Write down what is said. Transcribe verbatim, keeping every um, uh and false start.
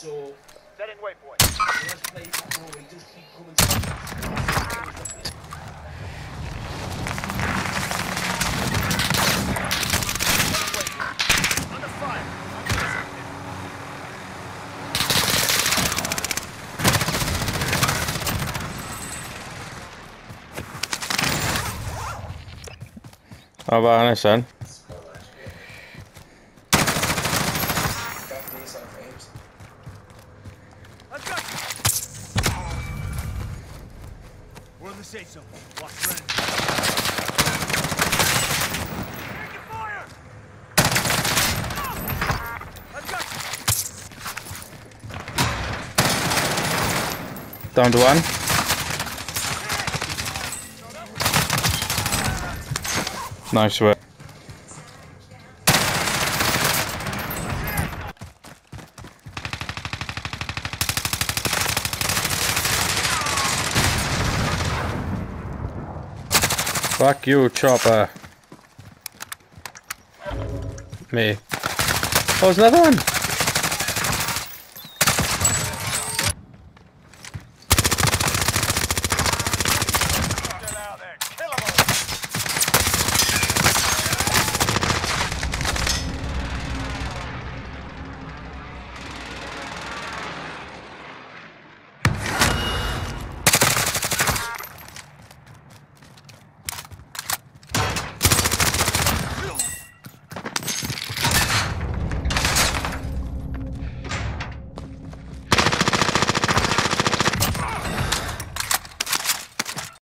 Setting waypoint. Under fire. How about this then? I've got you. We're in the safe zone. Watch for enemy. Taking fire! I've got you. Down to one. Nice work. Fuck you, chopper. Me. Oh, there's another one. Still out there. Kill 'em all.